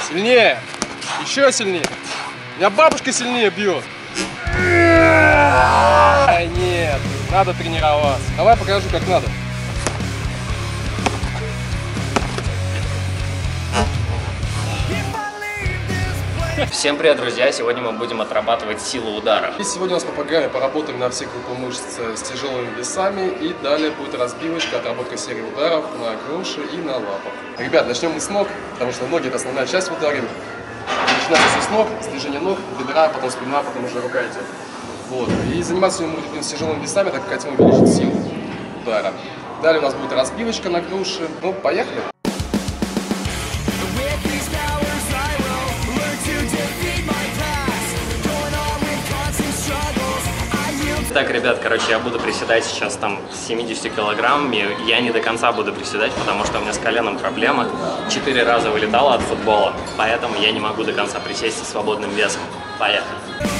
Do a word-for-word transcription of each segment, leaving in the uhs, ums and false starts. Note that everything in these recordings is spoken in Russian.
Сильнее. Еще сильнее. Меня бабушка сильнее бьет. Ай, нет, надо тренироваться. Давай покажу, как надо. Всем привет, друзья! Сегодня мы будем отрабатывать силу удара. И сегодня у нас по программе поработаем на все группы мышц с тяжелыми весами. И далее будет разбивочка, отработка серии ударов на груши и на лапах. Ребят, начнем мы с ног, потому что ноги — это основная часть в ударе. Начинается с ног, с движения ног, бедра, потом спина, потом уже рука идет. Вот. И заниматься мы будем с тяжелыми весами, так как хотим увеличить силу удара. Далее у нас будет разбивочка на груши. Ну, поехали! Так, ребят, короче, я буду приседать сейчас там с семидесятью килограммами. Я не до конца буду приседать, потому что у меня с коленом проблема. Четыре раза вылетала от футбола, поэтому я не могу до конца присесть со свободным весом. Поехали.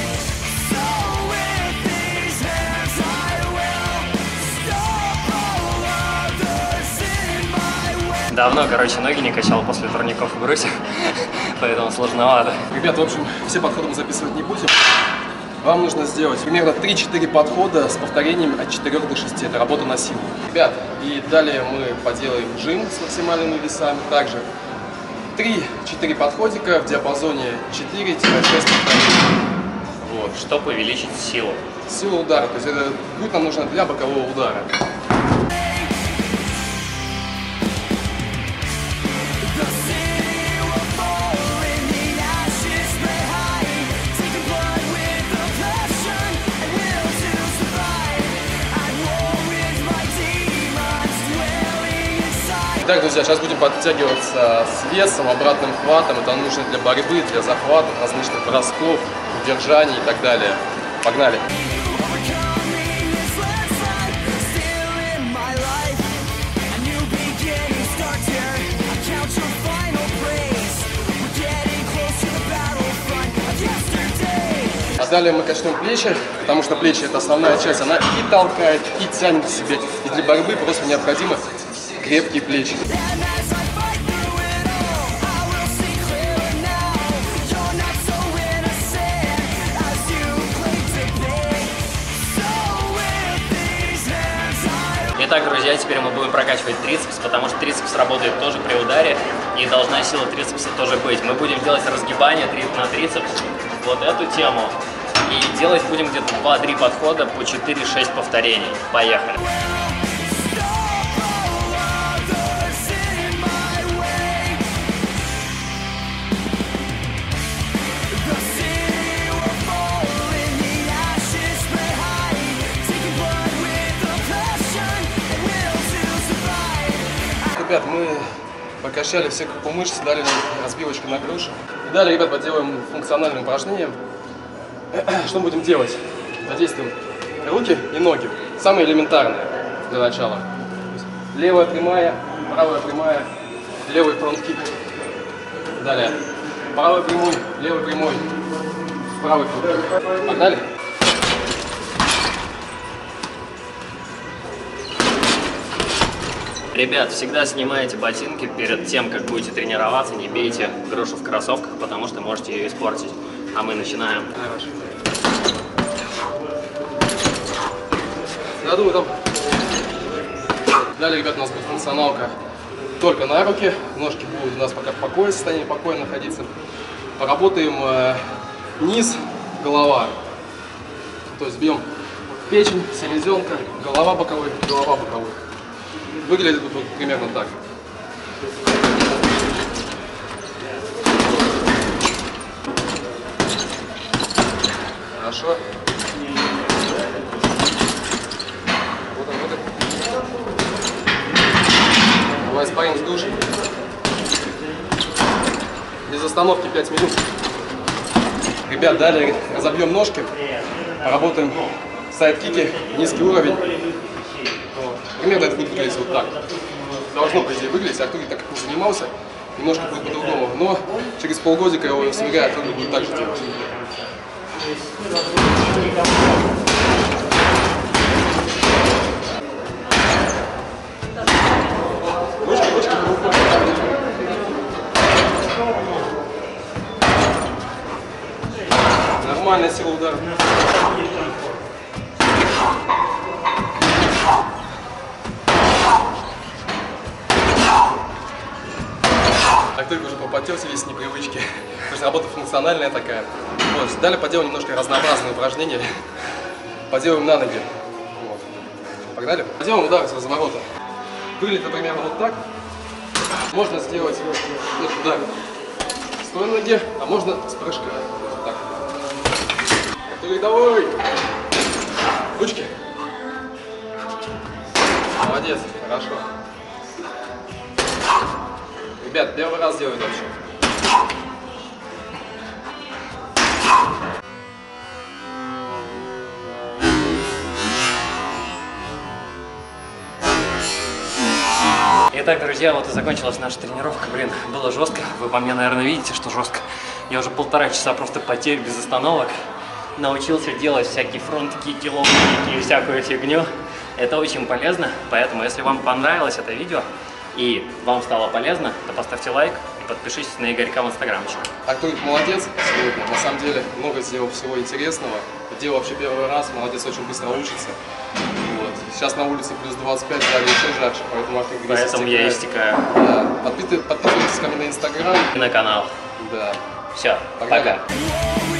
Давно, короче, ноги не качал после турников в брусьях, поэтому сложновато. Ребят, в общем, все подходы мы записывать не будем. Вам нужно сделать примерно три-четыре подхода с повторением от четырёх до шести. Это работа на силу. Ребят, и далее мы поделаем жим с максимальными весами. Также три-четыре подходика в диапазоне четыре-шесть повторений. Вот. Чтобы увеличить силу. Силу удара. То есть это грудь нам нужна для бокового удара. Итак, друзья, сейчас будем подтягиваться с весом, обратным хватом. Это нужно для борьбы, для захвата, различных бросков, удержаний и так далее. Погнали! А далее мы качнем плечи, потому что плечи — это основная часть. Она и толкает, и тянет к себе. И для борьбы просто необходимо крепкие плечи. Итак, друзья, теперь мы будем прокачивать трицепс, потому что трицепс работает тоже при ударе, и должна сила трицепса тоже быть. Мы будем делать разгибание на трицепс, вот эту тему, и делать будем где-то два-три подхода по четыре-шесть повторений. Поехали! Ребят, мы покачали все группы мышц, дали разбивочку на груши. И далее, ребят, поделаем функциональное упражнение. Что мы будем делать? Задействуем руки и ноги. Самое элементарное для начала. Левая прямая, правая прямая, левый фронт-кик. Далее. Правый прямой, левый прямой, правый фронт-кик. Погнали? Ребят, всегда снимайте ботинки перед тем, как будете тренироваться, не бейте грушу в кроссовках, потому что можете ее испортить. А мы начинаем. Надо там. Далее, ребят, у нас будет функционалка только на руки. Ножки будут у нас пока в покое, в состоянии покоя находиться. Поработаем э, низ, голова. То есть бьем печень, селезенка, голова боковой, голова боковой. Выглядит вот примерно так. Хорошо. Вот он, вот он. Давай спарринг с душей. Без остановки пять минут. Ребят, далее разобьем ножки. Поработаем сайд-кики, низкий уровень. Примерно это будет выглядеть вот так. Должно, по идее, выглядеть. Артур, так как не занимался, немножко будет по-другому. Но через полгодика я его смиряю, Артур будет так же делать. Ручки, ручки. Нормальная сила удара. Так только уже попотелся весь с непривычки. Потому что работа функциональная такая. Вот. Далее поделаем немножко разнообразные упражнения. Поделаем на ноги. Вот. Погнали? Поделаем удар с разворота. Выглядит, например, вот так. Можно сделать этот удар с той ноги, а можно с прыжка. Вот так. Давай! Ручки. Молодец, хорошо. Ребят, первый раз делаю дальше. Итак, друзья, вот и закончилась наша тренировка. Блин, было жестко. Вы по мне, наверное, видите, что жестко. Я уже полтора часа просто потею без остановок. Научился делать всякие фронт-кики, лоу-кики и всякую фигню. Это очень полезно. Поэтому, если вам понравилось это видео и вам стало полезно, то поставьте лайк и подпишитесь на Игорька в инстаграмчик. Артур молодец сегодня. На самом деле много сделал всего интересного. Делал вообще первый раз. Молодец, очень быстро учится. Вот. Сейчас на улице плюс двадцать пять, да, еще жарче, поэтому Артур грязь Поэтому я истекаю. Да. Подписывайтесь ко мне на инстаграм И на канал. Да. Все, Погнали. пока.